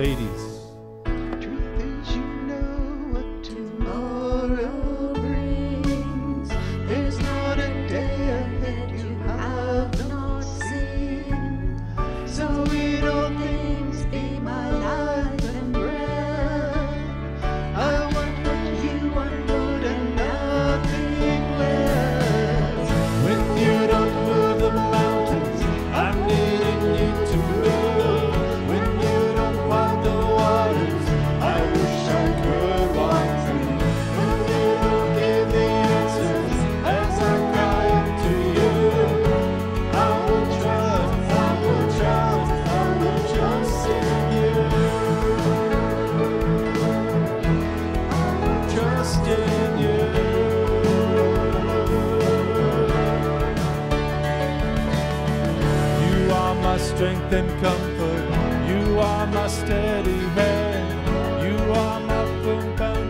ladies. Truth is, you know what tomorrow brings. There's not a day ahead you have not seen. So in all things be my life and breath. I want what you want more and nothing less. When you don't move the mountains, I'm needing you to move. When you don't walk the waters, I wish I could walk through. When you don't give the answers as I cry out to you, I will trust, I will trust, I will trust in you. I will trust in you. You are my strength and comfort. You are my steady hand. You are my firm foundation.